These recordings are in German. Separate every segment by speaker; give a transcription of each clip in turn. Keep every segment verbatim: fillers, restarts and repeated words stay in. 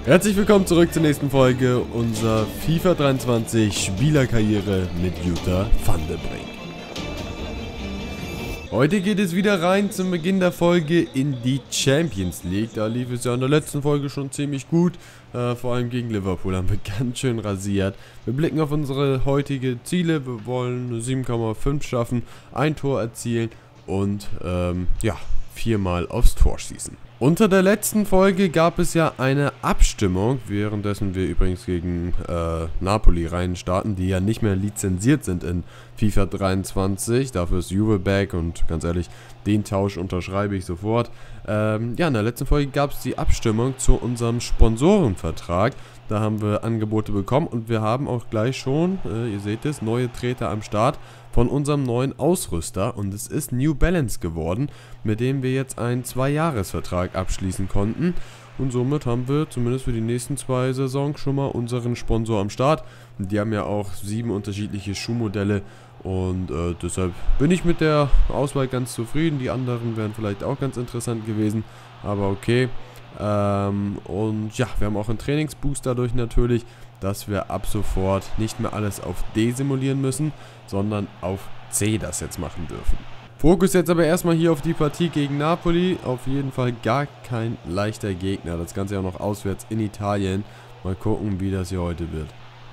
Speaker 1: Herzlich willkommen zurück zur nächsten Folge unserer FIFA dreiundzwanzig Spielerkarriere mit Jutta van der Brink. Heute geht es wieder rein zum Beginn der Folge in die Champions League. Da lief es ja in der letzten Folge schon ziemlich gut. Äh, vor allem gegen Liverpool haben wir ganz schön rasiert. Wir blicken auf unsere heutige Ziele. Wir wollen sieben Komma fünf schaffen, ein Tor erzielen und ähm, ja, viermal aufs Tor schießen. Unter der letzten Folge gab es ja eine Abstimmung, währenddessen wir übrigens gegen äh, Napoli rein starten, die ja nicht mehr lizenziert sind in FIFA dreiundzwanzig. Dafür ist Juve back und ganz ehrlich, den Tausch unterschreibe ich sofort. Ähm, ja, in der letzten Folge gab es die Abstimmung zu unserem Sponsorenvertrag. Da haben wir Angebote bekommen und wir haben auch gleich schon, äh, ihr seht es, neue Treter am Start von unserem neuen Ausrüster. Und es ist New Balance geworden, mit dem wir jetzt einen Zwei-Jahres-Vertrag abschließen konnten. Und somit haben wir zumindest für die nächsten zwei Saisons schon mal unseren Sponsor am Start. Die haben ja auch sieben unterschiedliche Schuhmodelle und äh, deshalb bin ich mit der Auswahl ganz zufrieden. Die anderen wären vielleicht auch ganz interessant gewesen, aber okay. Ähm, und ja, wir haben auch einen Trainingsboost dadurch natürlich, dass wir ab sofort nicht mehr alles auf D simulieren müssen, sondern auf C das jetzt machen dürfen. Fokus jetzt aber erstmal hier auf die Partie gegen Napoli. Auf jeden Fall gar kein leichter Gegner. Das Ganze auch noch auswärts in Italien. Mal gucken, wie das hier heute wird.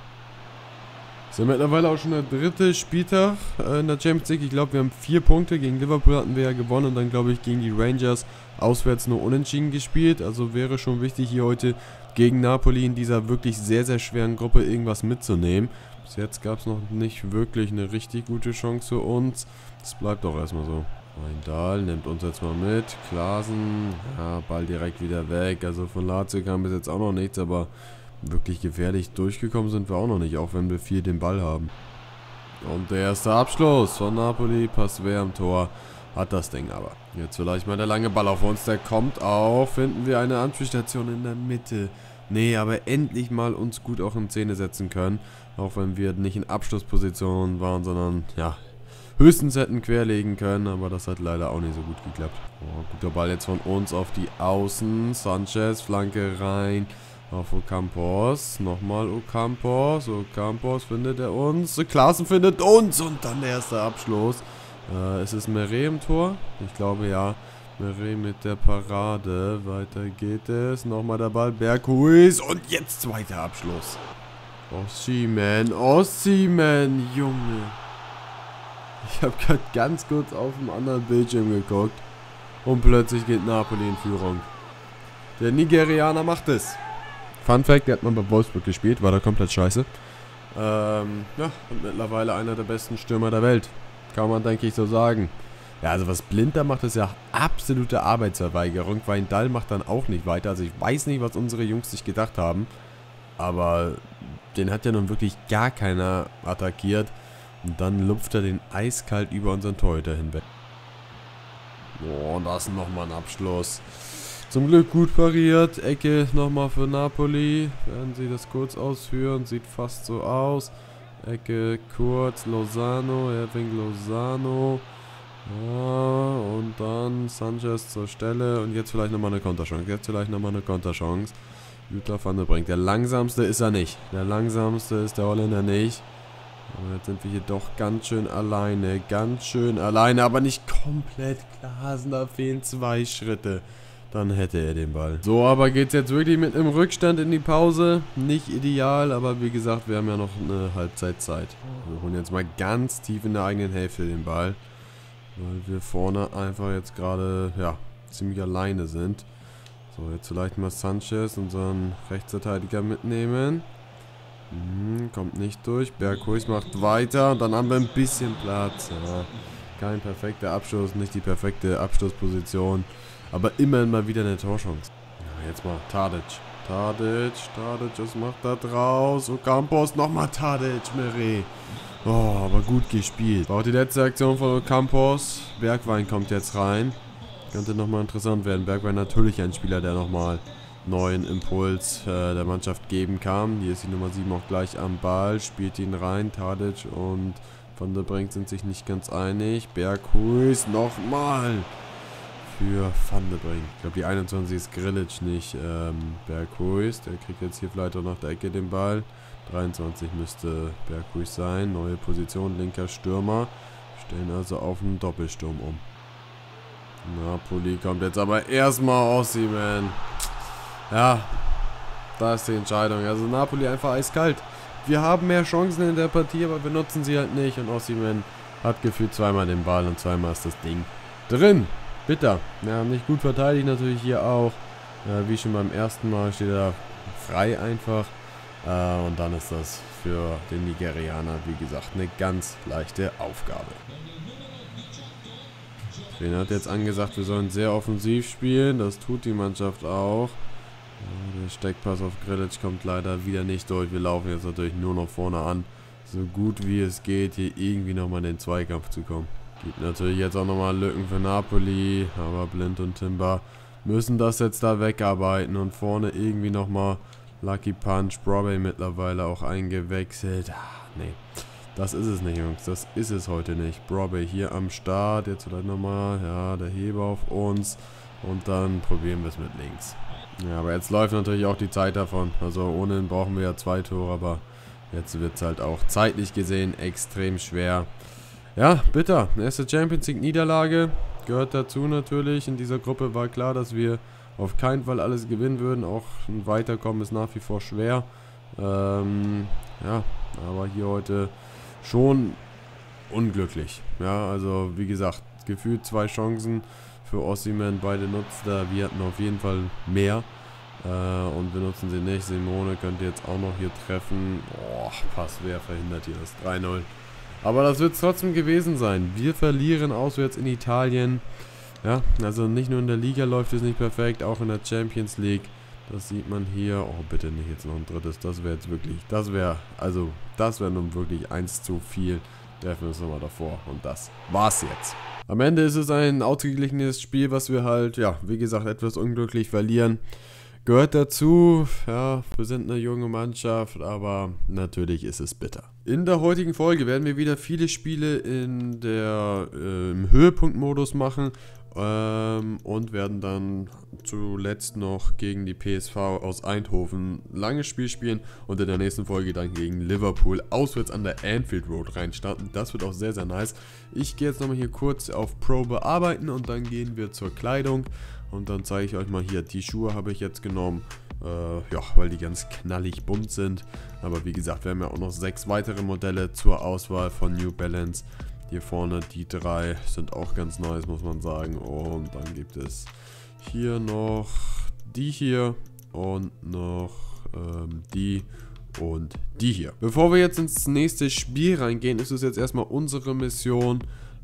Speaker 1: Es ist ja mittlerweile auch schon der dritte Spieltag in der Champions League. Ich glaube, wir haben vier Punkte. Gegen Liverpool hatten wir ja gewonnen und dann, glaube ich, gegen die Rangers auswärts nur unentschieden gespielt. Also wäre schon wichtig, hier heute gegen Napoli in dieser wirklich sehr, sehr schweren Gruppe irgendwas mitzunehmen. Bis jetzt gab es noch nicht wirklich eine richtig gute Chance für uns. Das bleibt doch erstmal so. Weindal nimmt uns jetzt mal mit. Klaasen, ja, Ball direkt wieder weg. Also von Lazio kam bis jetzt auch noch nichts, aber wirklich gefährlich durchgekommen sind wir auch noch nicht, auch wenn wir viel den Ball haben. Und der erste Abschluss von Napoli, passt wer am Tor, hat das Ding aber. Jetzt vielleicht mal der lange Ball auf uns, der kommt auch. Finden wir eine Anspielstation in der Mitte. Nee, aber endlich mal uns gut auch in Szene setzen können. Auch wenn wir nicht in Abschlusspositionen waren, sondern ja, höchstens hätten querlegen können. Aber das hat leider auch nicht so gut geklappt. Oh, guter Ball jetzt von uns auf die Außen. Sanchez, Flanke rein. Auf Ocampos, nochmal Ocampos, Ocampos findet er uns, Klaasen findet uns und dann der erste Abschluss. Äh, ist es Meret im Tor? Ich glaube ja, Meret mit der Parade, weiter geht es, nochmal der Ball, Berghuis und jetzt zweiter Abschluss. Osimhen, Osimhen, Junge. Ich habe gerade ganz kurz auf dem anderen Bildschirm geguckt und plötzlich geht Napoli in Führung. Der Nigerianer macht es. Fun Fact, der hat mal bei Wolfsburg gespielt, war da komplett scheiße. Ähm, ja, und mittlerweile einer der besten Stürmer der Welt. Kann man, denke ich, so sagen. Ja, also was Blind da macht, ist ja absolute Arbeitsverweigerung. Weindal macht dann auch nicht weiter. Also ich weiß nicht, was unsere Jungs sich gedacht haben. Aber den hat ja nun wirklich gar keiner attackiert. Und dann lupft er den eiskalt über unseren Torhüter hinweg. Oh, und das ist nochmal ein Abschluss. Zum Glück gut pariert. Ecke nochmal für Napoli. Werden sie das kurz ausführen. Sieht fast so aus. Ecke kurz. Lozano. Erwin Lozano. Ja, und dann Sanchez zur Stelle. Und jetzt vielleicht nochmal eine Konterchance. Jetzt vielleicht nochmal eine Konterchance. Jutta van der Brink. Der langsamste ist er nicht. Der langsamste ist der Holländer nicht. Aber jetzt sind wir hier doch ganz schön alleine. Ganz schön alleine. Aber nicht komplett. Klaasen, da fehlen zwei Schritte. Dann hätte er den Ball. So, aber geht es jetzt wirklich mit einem Rückstand in die Pause. Nicht ideal, aber wie gesagt, wir haben ja noch eine Halbzeitzeit. Wir holen jetzt mal ganz tief in der eigenen Hälfte den Ball. Weil wir vorne einfach jetzt gerade, ja, ziemlich alleine sind. So, jetzt vielleicht mal Sanchez, unseren Rechtsverteidiger, mitnehmen. Hm, kommt nicht durch. Berghuis macht weiter und dann haben wir ein bisschen Platz. Ja, kein perfekter Abschluss, nicht die perfekte Abschlussposition. Aber immerhin mal wieder eine Torchance. Ja, jetzt mal Tadic. Tadic, Tadic, was macht da draus? Ocampos, nochmal Tadic, Meret. Oh, aber gut gespielt. War auch die letzte Aktion von Ocampos. Bergwijn kommt jetzt rein. Könnte nochmal interessant werden. Bergwijn natürlich ein Spieler, der nochmal neuen Impuls äh, der Mannschaft geben kann. Hier ist die Nummer sieben auch gleich am Ball. Spielt ihn rein. Tadic und Van der Brink sind sich nicht ganz einig. Berghuis nochmal. für Van de Brink. Ich glaube, die einundzwanzig ist Grilic, nicht ähm, Berghuis. Der kriegt jetzt hier vielleicht auch nach der Ecke den Ball. dreiundzwanzig müsste Berghuis sein. Neue Position, linker Stürmer. Stellen also auf einen Doppelsturm um. Napoli kommt jetzt aber erstmal Osimhen. Ja, da ist die Entscheidung. Also Napoli einfach eiskalt. Wir haben mehr Chancen in der Partie, aber wir nutzen sie halt nicht. Und Osimhen hat gefühlt zweimal den Ball und zweimal ist das Ding drin. Bitter. Ja, nicht gut verteidigt natürlich hier auch. Äh, wie schon beim ersten Mal steht er frei einfach. Äh, und dann ist das für den Nigerianer, wie gesagt, eine ganz leichte Aufgabe. Der hat jetzt angesagt, wir sollen sehr offensiv spielen. Das tut die Mannschaft auch. Ja, der Steckpass auf Grilic kommt leider wieder nicht durch. Wir laufen jetzt natürlich nur noch vorne an. So gut wie es geht, hier irgendwie nochmal in den Zweikampf zu kommen. Gibt natürlich jetzt auch nochmal Lücken für Napoli. Aber Blind und Timber müssen das jetzt da wegarbeiten. Und vorne irgendwie nochmal Lucky Punch. Broadway mittlerweile auch eingewechselt. Ah, nee. Das ist es nicht, Jungs. Das ist es heute nicht. Broadway hier am Start. Jetzt vielleicht nochmal. Ja, der Heber auf uns. Und dann probieren wir es mit links. Ja, aber jetzt läuft natürlich auch die Zeit davon. Also ohne ihn brauchen wir ja zwei Tore. Aber jetzt wird es halt auch zeitlich gesehen extrem schwer. Ja, bitter. Erste Champions League Niederlage. Gehört dazu natürlich. In dieser Gruppe war klar, dass wir auf keinen Fall alles gewinnen würden. Auch ein Weiterkommen ist nach wie vor schwer. Ähm, ja, aber hier heute schon unglücklich. Ja, also wie gesagt, gefühlt zwei Chancen für Osimhen, beide nutzt er. Wir hatten auf jeden Fall mehr äh, und wir nutzen sie nicht. Simone könnte jetzt auch noch hier treffen. Oh, Pass, wer verhindert hier das drei null. Aber das wird es trotzdem gewesen sein. Wir verlieren auswärts in Italien. Ja, also nicht nur in der Liga läuft es nicht perfekt, auch in der Champions League. Das sieht man hier. Oh, bitte nicht jetzt noch ein drittes. Das wäre jetzt wirklich, das wäre, also, das wäre nun wirklich eins zu viel. Treffen wir uns nochmal davor. Und das war's jetzt. Am Ende ist es ein ausgeglichenes Spiel, was wir halt, ja, wie gesagt, etwas unglücklich verlieren. Gehört dazu, ja, wir sind eine junge Mannschaft, aber natürlich ist es bitter. In der heutigen Folge werden wir wieder viele Spiele in der, äh, im Höhepunktmodus machen. Ähm, und werden dann zuletzt noch gegen die P S V aus Eindhoven ein langes Spiel spielen und in der nächsten Folge dann gegen Liverpool auswärts an der Anfield Road reinstarten. Das wird auch sehr, sehr nice. Ich gehe jetzt nochmal hier kurz auf Pro bearbeiten und dann gehen wir zur Kleidung und dann zeige ich euch mal hier, die Schuhe habe ich jetzt genommen, äh, ja, weil die ganz knallig bunt sind. Aber wie gesagt, wir haben ja auch noch sechs weitere Modelle zur Auswahl von New Balance. Hier vorne die drei sind auch ganz nice, muss man sagen. Und dann gibt es hier noch die hier und noch ähm, die und die hier. Bevor wir jetzt ins nächste Spiel reingehen, ist es jetzt erstmal unsere Mission,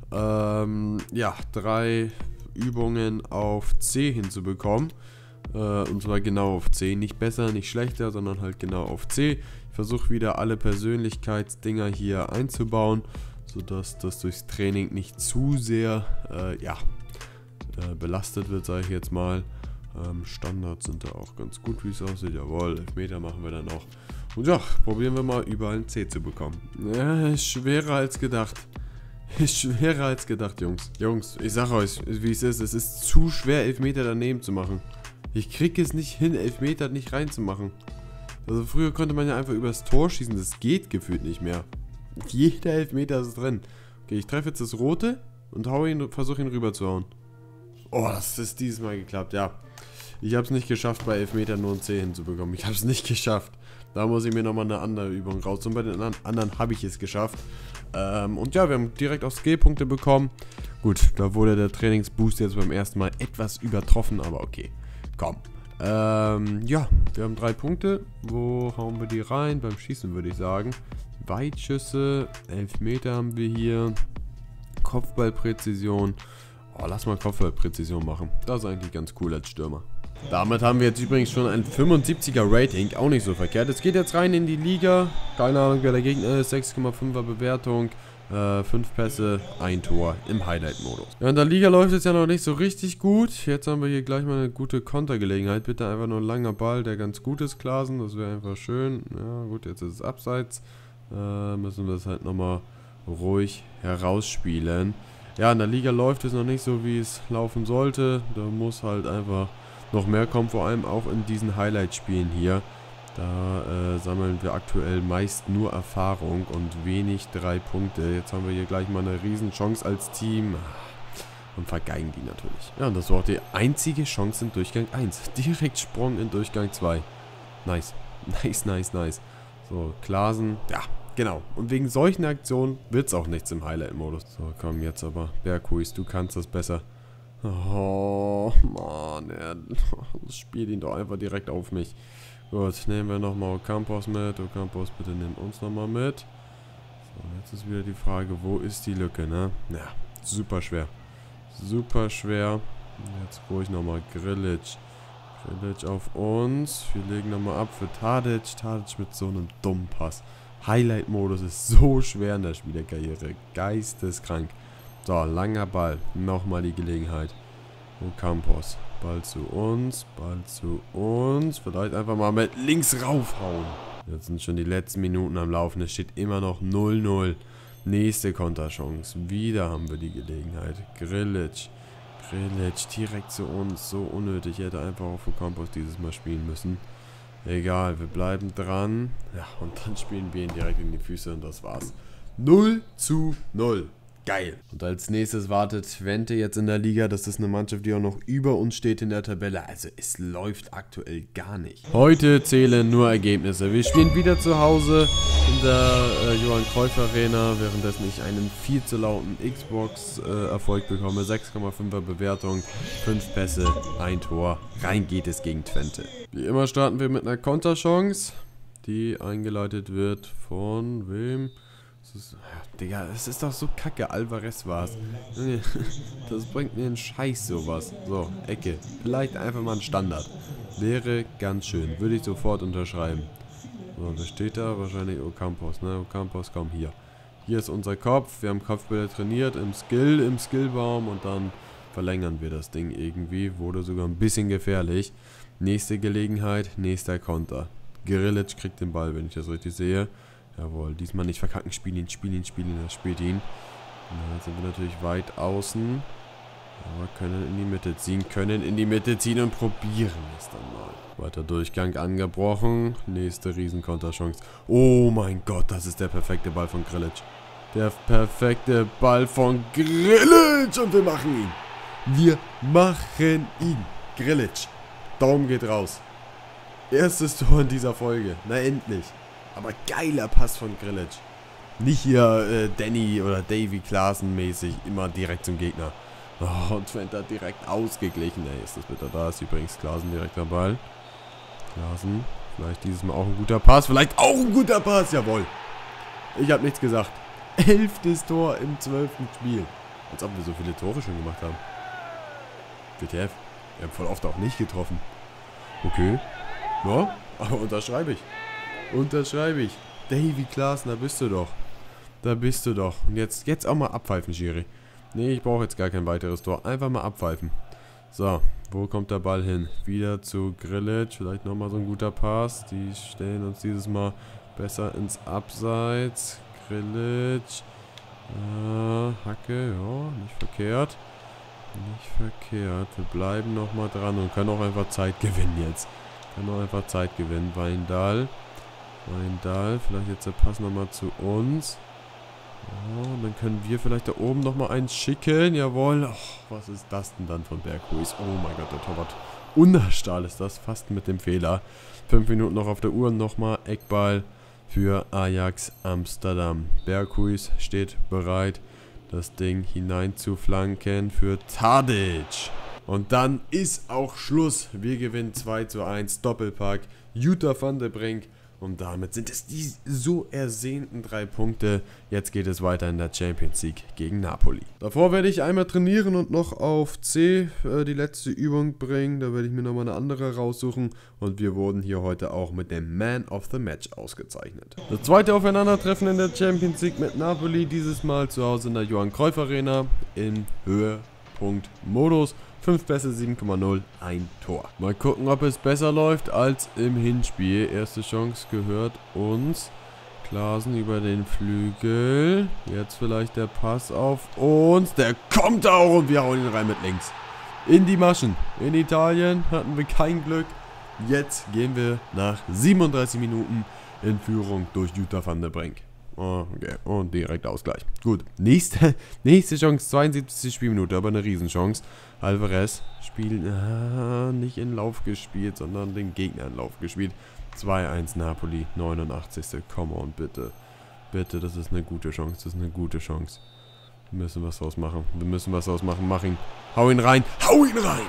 Speaker 1: ähm, ja, drei Übungen auf C hinzubekommen. Äh, und zwar genau auf C. Nicht besser, nicht schlechter, sondern halt genau auf C. Ich versuche wieder alle Persönlichkeitsdinger hier einzubauen, sodass das durchs Training nicht zu sehr äh, ja, äh, belastet wird, sage ich jetzt mal. Ähm, Standards sind da auch ganz gut, wie es aussieht. Jawohl, Elfmeter machen wir dann auch. Und ja, probieren wir mal überall ein C zu bekommen. Ja, ist schwerer als gedacht. Ist schwerer als gedacht, Jungs. Jungs, ich sag euch, wie es ist. Es ist zu schwer, Elfmeter daneben zu machen. Ich krieg es nicht hin, Elfmeter nicht reinzumachen. Also früher konnte man ja einfach übers Tor schießen. Das geht gefühlt nicht mehr. Jeder Elfmeter ist drin. Okay, ich treffe jetzt das Rote und hau ihn, versuche ihn rüber zu hauen. Oh, das ist dieses Mal geklappt, ja. Ich habe es nicht geschafft, bei Elfmetern nur ein C hinzubekommen. Ich habe es nicht geschafft. Da muss ich mir nochmal eine andere Übung raus. Und bei den anderen habe ich es geschafft. Ähm, und ja, wir haben direkt auch Skillpunkte bekommen. Gut, da wurde der Trainingsboost jetzt beim ersten Mal etwas übertroffen, aber okay. Komm. Ähm, ja, wir haben drei Punkte. Wo hauen wir die rein? Beim Schießen würde ich sagen. Weitschüsse, Elfmeter haben wir hier. Kopfballpräzision. Oh, lass mal Kopfballpräzision machen. Das ist eigentlich ganz cool als Stürmer. Damit haben wir jetzt übrigens schon ein fünfundsiebziger Rating. Auch nicht so verkehrt. Es geht jetzt rein in die Liga. Keine Ahnung, wer der Gegner ist. sechs Komma fünfer Bewertung. Äh, fünf Pässe, ein Tor im Highlight-Modus. Ja, in der Liga läuft es ja noch nicht so richtig gut. Jetzt haben wir hier gleich mal eine gute Kontergelegenheit. Bitte einfach nur ein langer Ball, der ganz gut ist, Klaasen. Das wäre einfach schön. Ja, gut, jetzt ist es abseits. Äh, müssen wir es halt nochmal ruhig herausspielen. Ja, in der Liga läuft es noch nicht so, wie es laufen sollte. Da muss halt einfach noch mehr kommen, vor allem auch in diesen Highlight-Spielen hier. Da äh, sammeln wir aktuell meist nur Erfahrung und wenig drei Punkte. Jetzt haben wir hier gleich mal eine riesen Chance als Team. Und vergeigen die natürlich. Ja, und das war auch die einzige Chance in Durchgang eins. Direkt Sprung in Durchgang zwei. Nice. Nice, nice, nice. So, Klaasen. Ja, genau. Und wegen solchen Aktionen wird es auch nichts im Highlight-Modus. So, komm jetzt aber. Berghuis, du kannst das besser. Oh, Mann. Er spielt ihn doch einfach direkt auf mich. Gut, nehmen wir nochmal Ocampos mit. Ocampos, bitte nimm uns nochmal mit. So, jetzt ist wieder die Frage, wo ist die Lücke, ne? Ja, super schwer. Super schwer. Jetzt hole ich nochmal Grilic. Grilic auf uns. Wir legen nochmal ab für Tadic. Tadic mit so einem dummen Pass. Highlight-Modus ist so schwer in der Spielerkarriere. Geisteskrank. So, langer Ball. Nochmal die Gelegenheit. Ocampos. Ball zu uns. Ball zu uns. Vielleicht einfach mal mit links raufhauen. Jetzt sind schon die letzten Minuten am Laufen. Es steht immer noch null null. Nächste Konterchance. Wieder haben wir die Gelegenheit. Grilic. Grilic direkt zu uns. So unnötig. Ich hätte einfach auf Ocampos dieses Mal spielen müssen. Egal, wir bleiben dran. Ja, und dann spielen wir ihn direkt in die Füße und das war's. null zu null. Geil. Und als nächstes wartet Twente jetzt in der Liga. Das ist eine Mannschaft, die auch noch über uns steht in der Tabelle. Also es läuft aktuell gar nicht. Heute zählen nur Ergebnisse. Wir spielen wieder zu Hause in der äh, Johann Cruyff Arena, währenddessen ich einen viel zu lauten Xbox-Erfolg äh, bekomme. sechs Komma fünfer Bewertung, fünf Pässe, ein Tor. Rein geht es gegen Twente. Wie immer starten wir mit einer Konterchance, die eingeleitet wird von wem? Das ist, ja, Digga, es ist doch so kacke. Alvarez war's. Das bringt mir einen Scheiß sowas. So, Ecke. Vielleicht einfach mal ein Standard. Wäre ganz schön. Würde ich sofort unterschreiben. So, wer steht da? Wahrscheinlich Ocampos, ne? Ocampos, komm hier. Hier ist unser Kopf. Wir haben Kopfbälle trainiert im Skill, im Skillbaum und dann verlängern wir das Ding irgendwie. Wurde sogar ein bisschen gefährlich. Nächste Gelegenheit, nächster Konter. Grilic kriegt den Ball, wenn ich das richtig sehe. Jawohl, diesmal nicht verkacken, spiel ihn, spiel ihn, spiel ihn, er spielt ihn. Ja, jetzt sind wir natürlich weit außen. Aber können in die Mitte ziehen, können in die Mitte ziehen und probieren es dann mal. Weiter Durchgang angebrochen. Nächste Riesenkonterchance. Oh mein Gott, das ist der perfekte Ball von Grilic. Der perfekte Ball von Grilic und wir machen ihn. Wir machen ihn. Grilic. Daumen geht raus. Erstes Tor in dieser Folge. Na endlich. Aber geiler Pass von Grilic. Nicht hier äh, Danny oder Davy Klaasen mäßig immer direkt zum Gegner. Oh, und Twente hat direkt ausgeglichen. Ey, ist das bitter. Da ist übrigens Klaasen direkt am Ball. Klaasen. Vielleicht dieses Mal auch ein guter Pass. Vielleicht auch ein guter Pass. Jawohl. Ich habe nichts gesagt. Elftes Tor im zwölften Spiel. Als ob wir so viele Tore schon gemacht haben. W T F. Wir haben voll oft auch nicht getroffen. Okay. Ja, aber unterschreibe ich. Unterschreibe ich. Davy Klaasen, da bist du doch. Da bist du doch. Und jetzt, jetzt auch mal abpfeifen, Schiri. Nee, ich brauche jetzt gar kein weiteres Tor. Einfach mal abpfeifen. So, wo kommt der Ball hin? Wieder zu Grilic. Vielleicht nochmal so ein guter Pass. Die stellen uns dieses Mal besser ins Abseits. Grilic. Äh, Hacke, ja, nicht verkehrt. Nicht verkehrt. Wir bleiben nochmal dran und können auch einfach Zeit gewinnen jetzt. Können auch einfach Zeit gewinnen. Weindal. Weindal, vielleicht jetzt der Pass nochmal zu uns. Oh, und dann können wir vielleicht da oben nochmal einen schicken. Jawohl. Oh, was ist das denn dann von Berghuis? Oh mein Gott, der Torwart. Unterstahl ist das. Fast mit dem Fehler. Fünf Minuten noch auf der Uhr. Nochmal Eckball für Ajax Amsterdam. Berghuis steht bereit, das Ding hinein zu flanken für Tadic. Und dann ist auch Schluss. Wir gewinnen zwei zu eins. Doppelpack. Jutta van der Brink. Und damit sind es die so ersehnten drei Punkte. Jetzt geht es weiter in der Champions League gegen Napoli. Davor werde ich einmal trainieren und noch auf C äh, die letzte Übung bringen. Da werde ich mir nochmal eine andere raussuchen. Und wir wurden hier heute auch mit dem Man of the Match ausgezeichnet. Das zweite Aufeinandertreffen in der Champions League mit Napoli. Dieses Mal zu Hause in der Johann Cruyff Arena im Höhepunkt-Modus. fünf Pässe, sieben Komma null, ein Tor. Mal gucken, ob es besser läuft als im Hinspiel. Erste Chance gehört uns. Klaassen über den Flügel. Jetzt vielleicht der Pass auf uns. Der kommt auch und wir hauen ihn rein mit links. In die Maschen. In Italien hatten wir kein Glück. Jetzt gehen wir nach siebenunddreißig Minuten in Führung durch Jutta van der Brink. Oh, okay. Und direkt Ausgleich. Gut. Nächste, nächste Chance. zweiundsiebzigste Spielminute, aber eine Riesenchance. Alvarez spielt äh, nicht in Lauf gespielt, sondern den Gegner in Lauf gespielt. zwei eins Napoli, neunundachtzigste Come on, bitte. Bitte, das ist eine gute Chance. Das ist eine gute Chance. Wir müssen was draus machen. Wir müssen was draus machen. Mach ihn. Hau ihn rein. Hau ihn rein!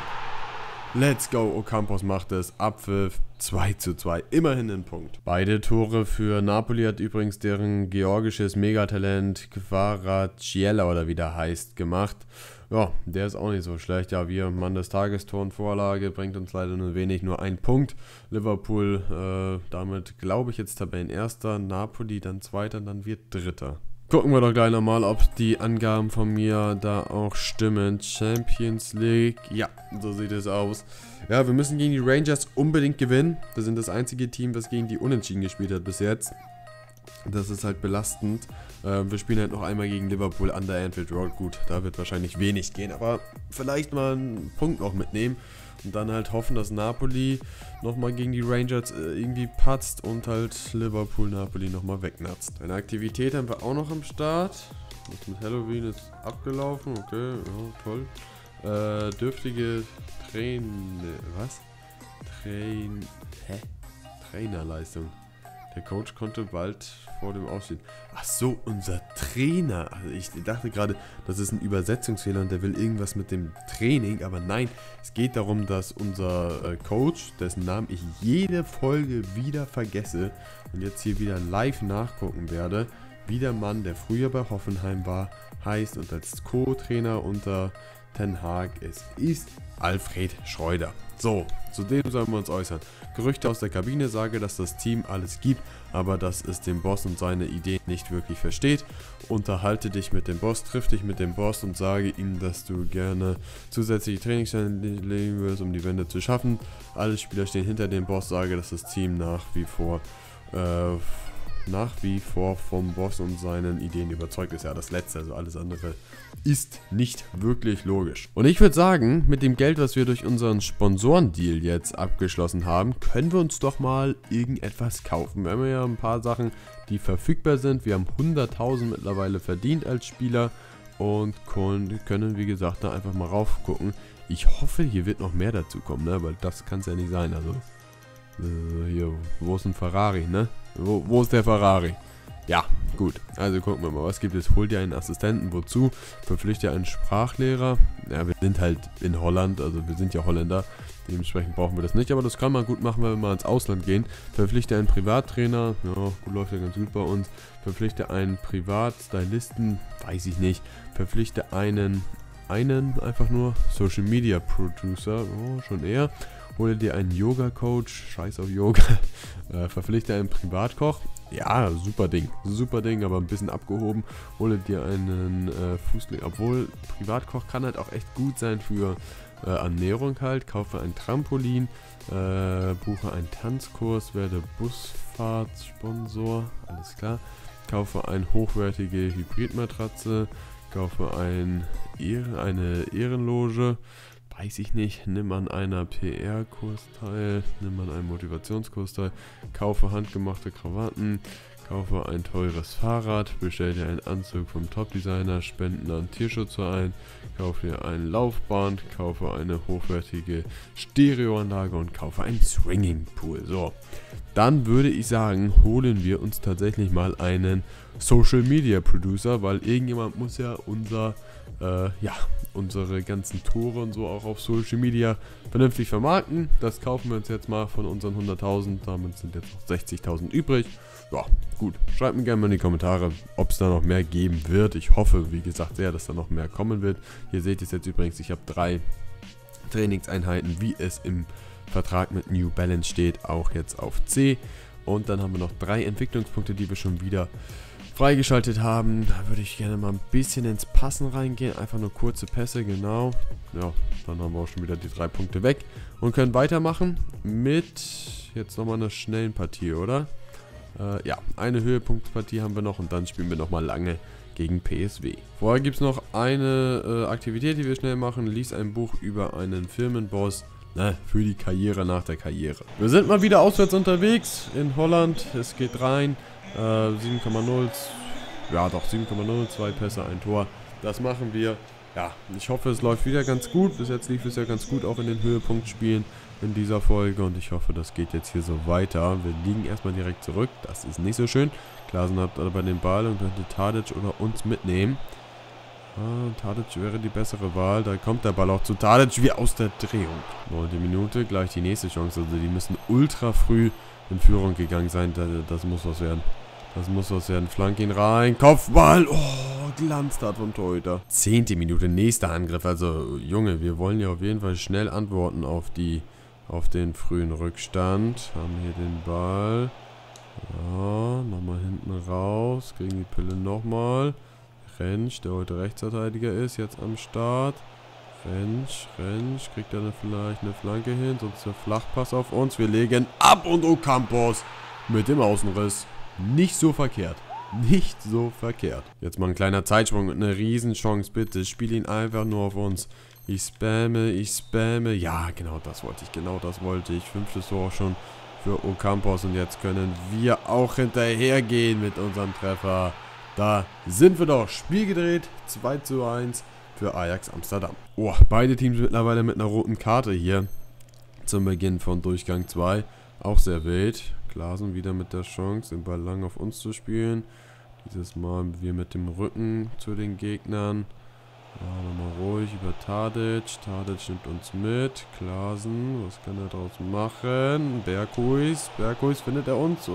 Speaker 1: Let's go, Ocampos macht es. Abpfiff zwei zu zwei. Immerhin ein Punkt. Beide Tore für Napoli hat übrigens deren georgisches Megatalent Kvaratskhelia oder wie der heißt gemacht. Ja, der ist auch nicht so schlecht. Ja, wir Mann des Tages, Tor und Vorlage, bringt uns leider nur wenig, nur ein Punkt. Liverpool äh, damit, glaube ich, jetzt Tabellenerster. Napoli dann Zweiter, dann wird Dritter. Gucken wir doch gleich nochmal, ob die Angaben von mir da auch stimmen. Champions League, ja, so sieht es aus. Ja, wir müssen gegen die Rangers unbedingt gewinnen. Wir sind das einzige Team, das gegen die Unentschieden gespielt hat bis jetzt. Das ist halt belastend. Äh, wir spielen halt noch einmal gegen Liverpool an der Anfield Road. Gut, da wird wahrscheinlich wenig gehen, aber vielleicht mal einen Punkt noch mitnehmen. Und dann halt hoffen, dass Napoli nochmal gegen die Rangers äh, irgendwie patzt und halt Liverpool Napoli nochmal wegnatzt. Eine Aktivität haben wir auch noch am Start. Das mit Halloween ist abgelaufen, okay, ja, toll. Äh, dürftige Train... was? Train... hä? Trainerleistung. Der Coach konnte bald vor dem Ausstehen. Ach so, unser Trainer. Also ich dachte gerade, das ist ein Übersetzungsfehler und der will irgendwas mit dem Training. Aber nein, es geht darum, dass unser äh, Coach, dessen Namen ich jede Folge wieder vergesse und jetzt hier wieder live nachgucken werde, wie der Mann, der früher bei Hoffenheim war, heißt und als Co-Trainer unter Ten Hag ist, ist Alfred Schreuder. So, zu dem sollen wir uns äußern. Gerüchte aus der Kabine sagen, dass das Team alles gibt, aber dass es den Boss und seine Ideen nicht wirklich versteht. Unterhalte dich mit dem Boss, triff dich mit dem Boss und sage ihm, dass du gerne zusätzliche Trainingsstellen legen wirst, um die Wende zu schaffen. Alle Spieler stehen hinter dem Boss, sage, dass das Team nach wie vor äh, nach wie vor vom Boss und seinen Ideen überzeugt ist. Ja, das Letzte, also alles andere ist nicht wirklich logisch. Und ich würde sagen, mit dem Geld, was wir durch unseren Sponsorendeal jetzt abgeschlossen haben, können wir uns doch mal irgendetwas kaufen. Wir haben ja ein paar Sachen, die verfügbar sind. Wir haben hunderttausend mittlerweile verdient als Spieler und können, wie gesagt, da einfach mal raufgucken. Ich hoffe, hier wird noch mehr dazu kommen, ne? Weil das kann es ja nicht sein. Also, äh, hier, wo ist ein Ferrari, ne? Wo, wo ist der Ferrari? Ja, gut. Also gucken wir mal, was gibt es? Hol dir einen Assistenten, wozu? Verpflichte einen Sprachlehrer. Ja, wir sind halt in Holland, also wir sind ja Holländer. Dementsprechend brauchen wir das nicht, aber das kann man gut machen, wenn wir mal ins Ausland gehen. Verpflichte einen Privattrainer. Ja, gut, läuft ja ganz gut bei uns. Verpflichte einen Privatstylisten. Weiß ich nicht. Verpflichte einen, einen einfach nur Social Media Producer. Oh, schon eher. Hole dir einen Yoga-Coach, scheiß auf Yoga, äh, verpflichte einen Privatkoch, ja, super Ding, super Ding, aber ein bisschen abgehoben. Hole dir einen äh, Fußgänger, obwohl Privatkoch kann halt auch echt gut sein für äh, Ernährung halt. Kaufe ein Trampolin, äh, buche einen Tanzkurs, werde Busfahrtsponsor, alles klar. Kaufe eine hochwertige Hybridmatratze, kaufe ein Ehren, eine Ehrenloge. Weiß ich nicht, nimm an einer P R-Kurs teil, nimm an einem Motivationskurs teil, kaufe handgemachte Krawatten, kaufe ein teures Fahrrad, bestell dir einen Anzug vom Top-Designer, spenden an Tierschutzverein, kaufe dir ein Laufband, kaufe eine hochwertige Stereoanlage und kaufe einen Swinging-Pool. So, dann würde ich sagen, holen wir uns tatsächlich mal einen Social-Media-Producer, weil irgendjemand muss ja unser, äh, ja, unsere ganzen Tore und so auch auf Social Media vernünftig vermarkten. Das kaufen wir uns jetzt mal von unseren hunderttausend. Damit sind jetzt noch sechzigtausend übrig. Ja, gut. Schreibt mir gerne mal in die Kommentare, ob es da noch mehr geben wird. Ich hoffe, wie gesagt, sehr, dass da noch mehr kommen wird. Hier seht ihr es jetzt übrigens. Ich habe drei Trainingseinheiten, wie es im Vertrag mit New Balance steht, auch jetzt auf C. Und dann haben wir noch drei Entwicklungspunkte, die wir schon wieder freigeschaltet haben. Da würde ich gerne mal ein bisschen ins Passen reingehen. Einfach nur kurze Pässe, genau. Ja, dann haben wir auch schon wieder die drei Punkte weg. Und können weitermachen mit jetzt nochmal einer schnellen Partie, oder? Äh, ja, eine Höhepunktpartie haben wir noch und dann spielen wir nochmal lange gegen P S W. Vorher gibt es noch eine äh, Aktivität, die wir schnell machen. Lies ein Buch über einen Firmenboss. Ne, für die Karriere nach der Karriere. Wir sind mal wieder auswärts unterwegs in Holland. Es geht rein. Äh, sieben Komma null. Ja doch, sieben Komma null. Zwei Pässe, ein Tor. Das machen wir. Ja, ich hoffe, es läuft wieder ganz gut. Bis jetzt lief es ja ganz gut, auch in den Höhepunktspielen in dieser Folge. Und ich hoffe, das geht jetzt hier so weiter. Wir liegen erstmal direkt zurück. Das ist nicht so schön. Klaasen hat aber den Ball und könnte Tadic oder uns mitnehmen. Ah, Tadic wäre die bessere Wahl. Da kommt der Ball auch zu Tadic wie aus der Drehung. neunte Minute, gleich die nächste Chance. Also die müssen ultra früh in Führung gegangen sein. Das, das muss was werden. Das muss was werden. Flank ihn rein. Kopfball. Oh, Glanztat vom Torhüter. zehnte Minute, nächster Angriff. Also, Junge, wir wollen ja auf jeden Fall schnell antworten auf die, auf den frühen Rückstand. Haben hier den Ball. Ja, nochmal hinten raus. Kriegen die Pille nochmal. Rentsch, der heute Rechtsverteidiger ist, jetzt am Start. Rentsch, Rentsch, kriegt er vielleicht eine Flanke hin, sonst der Flachpass auf uns. Wir legen ab und Ocampos mit dem Außenriss. Nicht so verkehrt. Nicht so verkehrt. Jetzt mal ein kleiner Zeitsprung und eine Riesenchance, bitte. Spiel ihn einfach nur auf uns. Ich spamme, ich spamme. Ja, genau das wollte ich, genau das wollte ich. Fünftes Tor schon für Ocampos und jetzt können wir auch hinterhergehen mit unserem Treffer. Da sind wir doch. Spiel gedreht. zwei zu eins für Ajax Amsterdam. Oh, beide Teams mittlerweile mit einer roten Karte hier. Zum Beginn von Durchgang zwei. Auch sehr wild. Klaasen wieder mit der Chance, den Ball lang auf uns zu spielen. Dieses Mal wir mit dem Rücken zu den Gegnern. Ja, nochmal ruhig über Tadic. Tadic nimmt uns mit. Klaasen, was kann er daraus machen? Berghuis. Berghuis findet er uns.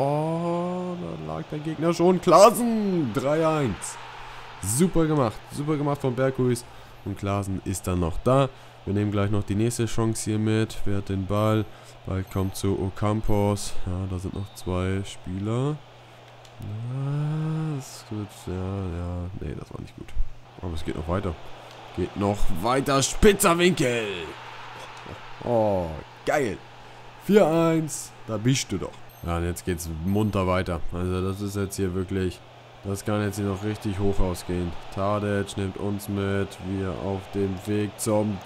Speaker 1: Oh, da lag der Gegner schon. Klaasen, drei eins. Super gemacht. Super gemacht von Berghuis. Und Klaasen ist dann noch da. Wir nehmen gleich noch die nächste Chance hier mit. Wer hat den Ball? Ball kommt zu Ocampos. Ja, da sind noch zwei Spieler. Ja, das wird, ja, ja. Nee, das war nicht gut. Aber es geht noch weiter. Geht noch weiter. Spitzer Winkel. Oh, geil. vier eins. Da bist du doch. Ja, und jetzt geht's munter weiter. Also das ist jetzt hier wirklich... Das kann jetzt hier noch richtig hoch ausgehen. Tadic nimmt uns mit. Wir auf dem Weg zum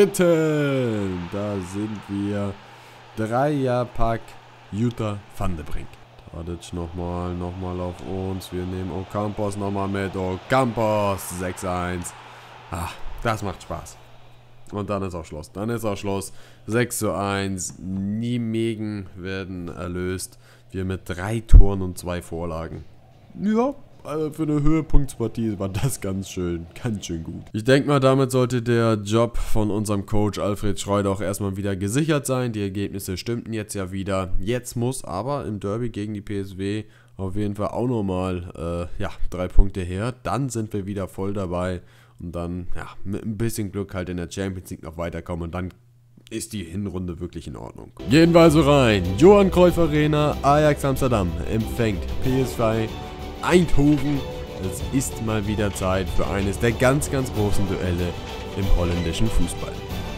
Speaker 1: dritten. Da sind wir. Dreierpack Jutta van de Brink. Tadic nochmal, nochmal auf uns. Wir nehmen Ocampos nochmal mit. Ocampos, sechs eins. Ah, das macht Spaß. Und dann ist auch Schluss. Dann ist auch Schluss. sechs zu eins. Nijmegen werden erlöst. Wir mit drei Toren und zwei Vorlagen. Ja, also für eine Höhepunktspartie war das ganz schön, ganz schön gut. Ich denke mal, damit sollte der Job von unserem Coach Alfred Schreuder auch erstmal wieder gesichert sein. Die Ergebnisse stimmten jetzt ja wieder. Jetzt muss aber im Derby gegen die P S W auf jeden Fall auch nochmal äh, ja, drei Punkte her. Dann sind wir wieder voll dabei und dann ja, mit ein bisschen Glück halt in der Champions League noch weiterkommen und dann ist die Hinrunde wirklich in Ordnung. Gehen wir also rein. Johan Cruyff Arena, Ajax Amsterdam empfängt P S V Eindhoven. Es ist mal wieder Zeit für eines der ganz, ganz großen Duelle im holländischen Fußball.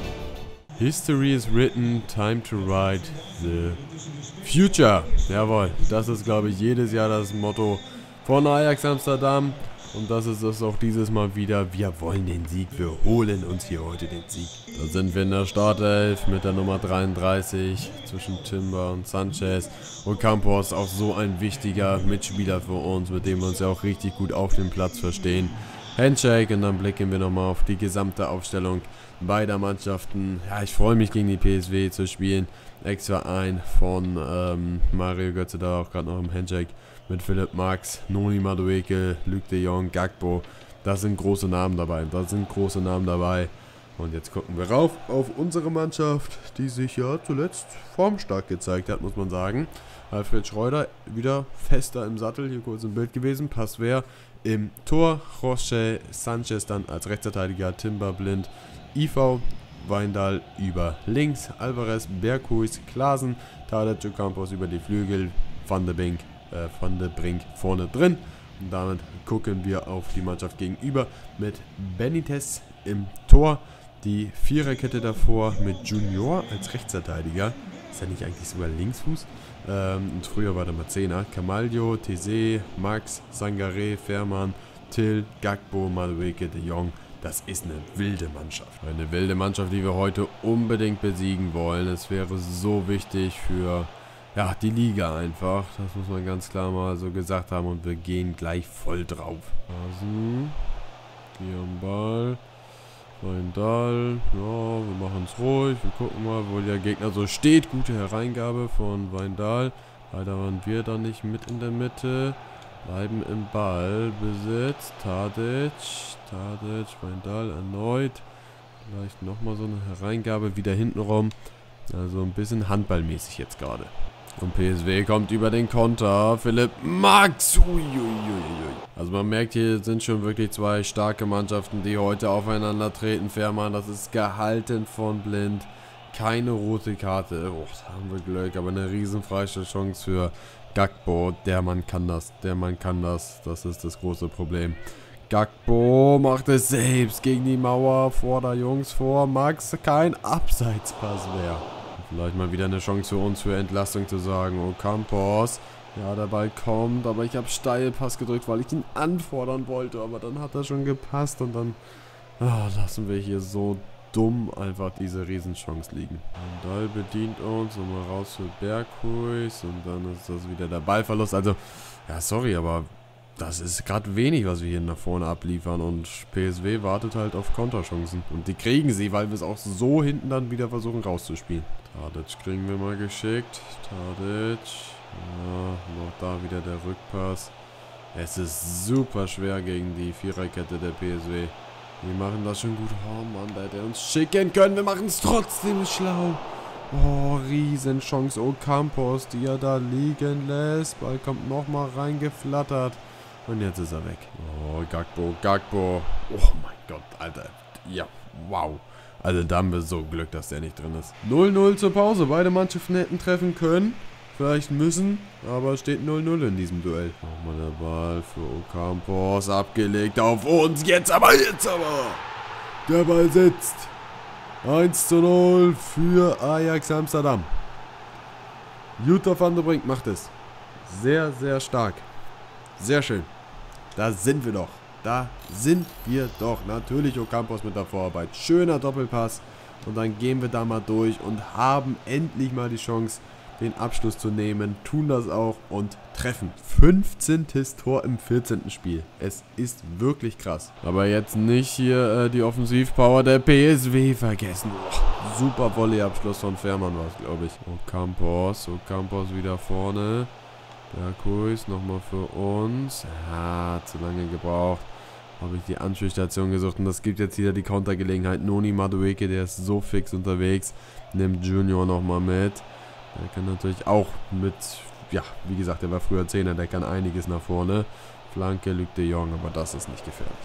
Speaker 1: History is written, time to write the future. Jawohl, das ist, glaube ich, jedes Jahr das Motto von Ajax Amsterdam. Und das ist es auch dieses Mal wieder. Wir wollen den Sieg, wir holen uns hier heute den Sieg. Da sind wir in der Startelf mit der Nummer dreiunddreißig zwischen Timber und Sanchez. Ocampos, auch so ein wichtiger Mitspieler für uns, mit dem wir uns ja auch richtig gut auf dem Platz verstehen. Handshake und dann blicken wir nochmal auf die gesamte Aufstellung beider Mannschaften. Ja, ich freue mich gegen die P S W zu spielen. Extra ein von ähm, Mario Götze, da auch gerade noch im Handshake. Mit Philipp Max, Noni Madueke, Luc de Jong, Gakpo. Da sind große Namen dabei. Da sind große Namen dabei. Und jetzt gucken wir rauf auf unsere Mannschaft, die sich ja zuletzt formstark gezeigt hat, muss man sagen. Alfred Schreuder wieder fester im Sattel. Hier kurz im Bild gewesen. Passwehr im Tor. José Sanchez dann als Rechtsverteidiger. Timber blind. I V Weindal über links. Alvarez, Berghuis, Klaasen. Tadic, Ocampos über die Flügel. Van de Brink. Van de Brink vorne drin. Und damit gucken wir auf die Mannschaft gegenüber mit Benitez im Tor. Die Viererkette davor mit Junior als Rechtsverteidiger. Ist er nicht eigentlich sogar Linksfuß? Ähm, und früher war der mal Zehner. Camaglio, Tese, Max, Sangaré, Fährmann, Till, Gakpo, Madueke, De Jong. Das ist eine wilde Mannschaft. Eine wilde Mannschaft, die wir heute unbedingt besiegen wollen. Es wäre so wichtig für ja, die Liga einfach. Das muss man ganz klar mal so gesagt haben. Und wir gehen gleich voll drauf. Hasen, hier am Ball. Weindal. Ja, wir machen es ruhig. Wir gucken mal, wo der Gegner so steht. Gute Hereingabe von Weindal. Leider waren wir da nicht mit in der Mitte. Bleiben im Ballbesitz. Tadic. Tadic, Weindal erneut. Vielleicht nochmal so eine Hereingabe wieder hintenrum. Also ein bisschen handballmäßig jetzt gerade. Und P S V kommt über den Konter. Philipp Max. Uiuiuiui. Also man merkt, hier sind schon wirklich zwei starke Mannschaften, die heute aufeinander treten. Fährmann, das ist gehalten von Blind. Keine rote Karte. Oh, da haben wir Glück. Aber eine riesen Freistoßchance für Gakpo. Der Mann kann das. Der Mann kann das. Das ist das große Problem. Gakpo macht es selbst gegen die Mauer. Vor der Jungs vor. Max, kein Abseitspass mehr. Vielleicht mal wieder eine Chance für uns für Entlastung zu sagen. Ocampos. Ja, der Ball kommt, aber ich habe Steilpass gedrückt, weil ich ihn anfordern wollte. Aber dann hat er schon gepasst und dann ah, lassen wir hier so dumm einfach diese Riesenchance liegen. Weindal bedient uns. Nochmal raus für Berghuis. Und dann ist das wieder der Ballverlust. Also, ja, sorry, aber das ist gerade wenig, was wir hier nach vorne abliefern. Und P S V wartet halt auf Konterchancen. Und die kriegen sie, weil wir es auch so hinten dann wieder versuchen rauszuspielen. Tadic kriegen wir mal geschickt. Tadic. Ja, noch da wieder der Rückpass. Es ist super schwer gegen die Viererkette der P S V. Die machen das schon gut. Oh Mann, da hätte er uns schicken können. Wir machen es trotzdem schlau. Oh, Riesenchance. Ocampos, die er da liegen lässt. Ball kommt nochmal reingeflattert. Und jetzt ist er weg. Oh, Gakpo, Gakpo. Oh mein Gott, Alter. Ja, wow. Also da haben wir so Glück, dass der nicht drin ist. null null zur Pause. Beide Mannschaften hätten treffen können. Vielleicht müssen. Aber es steht null null in diesem Duell. Nochmal der Ball für Ocampos. Abgelegt auf uns. Jetzt aber, jetzt aber. Der Ball sitzt. eins zu null für Ajax Amsterdam. Jutta van der Brink macht es. Sehr, sehr stark. Sehr schön. Da sind wir doch. Da sind wir doch. Natürlich Ocampos mit der Vorarbeit. Schöner Doppelpass. Und dann gehen wir da mal durch und haben endlich mal die Chance, den Abschluss zu nehmen. Tun das auch und treffen. fünfzehntes Tor im vierzehnten Spiel. Es ist wirklich krass. Aber jetzt nicht hier äh, die Offensivpower der P S V vergessen. Oh, super Volleyabschluss von Fährmann war es, glaube ich. Ocampos. Ocampos wieder vorne. Berghuis nochmal für uns. Ah, zu lange gebraucht. Habe ich die Anschlussstation gesucht. Und das gibt jetzt wieder die Kontergelegenheit. Noni Madueke, der ist so fix unterwegs. Nimmt Junior nochmal mit. Der kann natürlich auch mit, ja, wie gesagt, der war früher Zehner. Der kann einiges nach vorne. Flanke, Luc de Jong, aber das ist nicht gefährlich.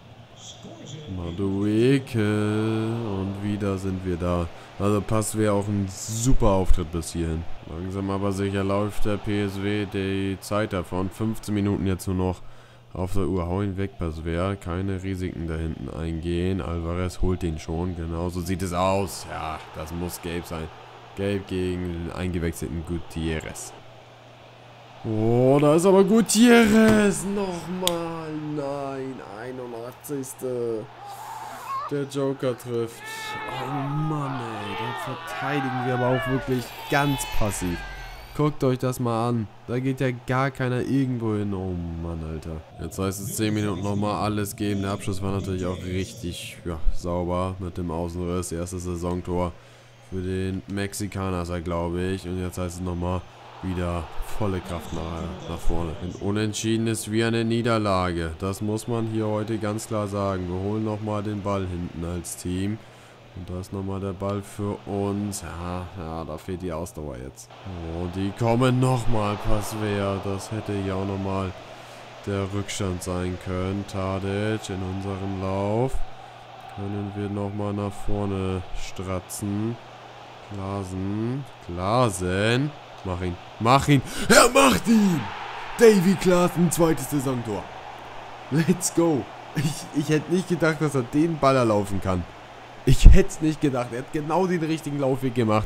Speaker 1: Madueke. Und wieder sind wir da. Also Pass wäre auch ein super Auftritt bis hierhin. Langsam aber sicher läuft der P S V die Zeit davon. fünfzehn Minuten jetzt nur noch auf der Uhr. Hau ihn weg, Pass wäre. Keine Risiken da hinten eingehen. Alvarez holt ihn schon. Genau so sieht es aus. Ja, das muss gelb sein. Gelb gegen den eingewechselten Gutierrez. Oh, da ist aber Gutierrez. Nochmal. Nein, einundachtzigste Der Joker trifft. Oh Mann, ey. Da verteidigen wir aber auch wirklich ganz passiv. Guckt euch das mal an. Da geht ja gar keiner irgendwo hin. Oh Mann, Alter. Jetzt heißt es zehn Minuten nochmal alles geben. Der Abschluss war natürlich auch richtig ja, sauber mit dem Außenriss. Erstes Saisontor für den Mexikaner, glaube ich. Und jetzt heißt es nochmal wieder volle Kraft nach, nach vorne. Ein Unentschieden ist wie eine Niederlage. Das muss man hier heute ganz klar sagen. Wir holen nochmal den Ball hinten als Team. Und da ist nochmal der Ball für uns. Ja, ja, da fehlt die Ausdauer jetzt. Oh, die kommen nochmal. Passwehr. Das hätte ja auch nochmal der Rückstand sein können. Tadic in unserem Lauf. Können wir nochmal nach vorne stratzen. Glasen. Glasen. Mach ihn. Mach ihn. Er macht ihn. Davy Klaassen, zweites Saisontor. Let's go. Ich, ich hätte nicht gedacht, dass er den Ball erlaufen kann. Ich hätte es nicht gedacht. Er hat genau den richtigen Laufweg gemacht.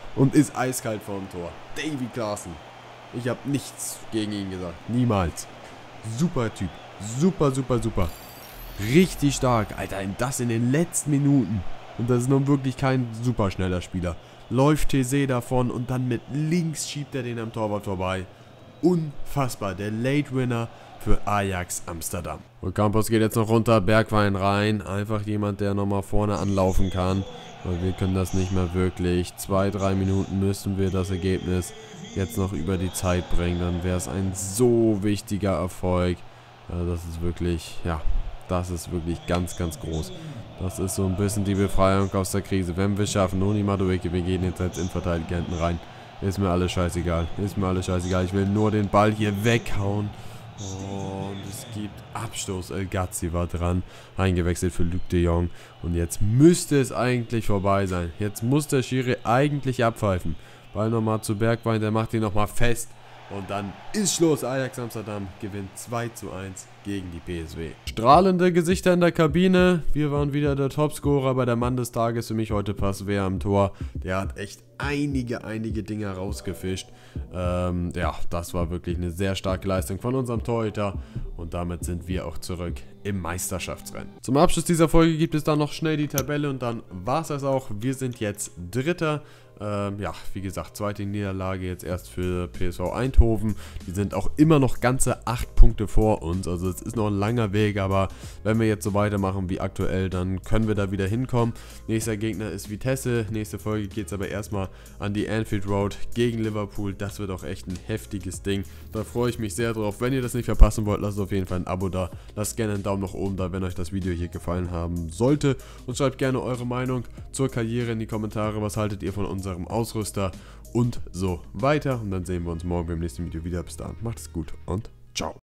Speaker 1: und ist eiskalt vorm Tor. Davy Klaassen. Ich habe nichts gegen ihn gesagt. Niemals. Super Typ. Super, super, super. Richtig stark. Alter, das in den letzten Minuten. Und das ist nun wirklich kein super schneller Spieler. Läuft Tese davon und dann mit links schiebt er den am Torwart vorbei. Unfassbar. Der Late Winner für Ajax Amsterdam. Und Campos geht jetzt noch runter. Bergwijn rein. Einfach jemand, der nochmal vorne anlaufen kann. Weil wir können das nicht mehr wirklich. Zwei, drei Minuten müssen wir das Ergebnis jetzt noch über die Zeit bringen. Dann wäre es ein so wichtiger Erfolg. Also das ist wirklich, ja, das ist wirklich ganz, ganz groß. Das ist so ein bisschen die Befreiung aus der Krise. Wenn wir es schaffen, Noni Madueke, wir gehen jetzt als Innenverteidiger hinten rein. Ist mir alles scheißegal. Ist mir alles scheißegal. Ich will nur den Ball hier weghauen. Und es gibt Abstoß. El Ghazi war dran. Eingewechselt für Luc de Jong. Und jetzt müsste es eigentlich vorbei sein. Jetzt muss der Schiri eigentlich abpfeifen. Ball nochmal zu Bergwijn. Der macht ihn nochmal fest. Und dann ist Schluss. Ajax Amsterdam gewinnt zwei zu eins gegen die P S W. Strahlende Gesichter in der Kabine. Wir waren wieder der Topscorer bei der Mann des Tages. Für mich heute Pasveer am Tor. Der hat echt einige, einige Dinge rausgefischt. Ähm, ja, das war wirklich eine sehr starke Leistung von unserem Torhüter. Und damit sind wir auch zurück im Meisterschaftsrennen. Zum Abschluss dieser Folge gibt es dann noch schnell die Tabelle und dann war es das auch. Wir sind jetzt Dritter. Ähm, ja, wie gesagt, zweite Niederlage jetzt erst für P S V Eindhoven. Die sind auch immer noch ganze acht Punkte vor uns. Also es ist noch ein langer Weg, aber wenn wir jetzt so weitermachen wie aktuell, dann können wir da wieder hinkommen. Nächster Gegner ist Vitesse. Nächste Folge geht es aber erstmal an die Anfield Road gegen Liverpool. Das wird auch echt ein heftiges Ding. Da freue ich mich sehr drauf. Wenn ihr das nicht verpassen wollt, lasst auf jeden Fall ein Abo da. Lasst gerne einen Daumen nach oben da, wenn euch das Video hier gefallen haben sollte. Und schreibt gerne eure Meinung zur Karriere in die Kommentare. Was haltet ihr von unserem Ausrüster und so weiter. Und dann sehen wir uns morgen beim nächsten Video wieder. Bis dahin, macht es gut und ciao.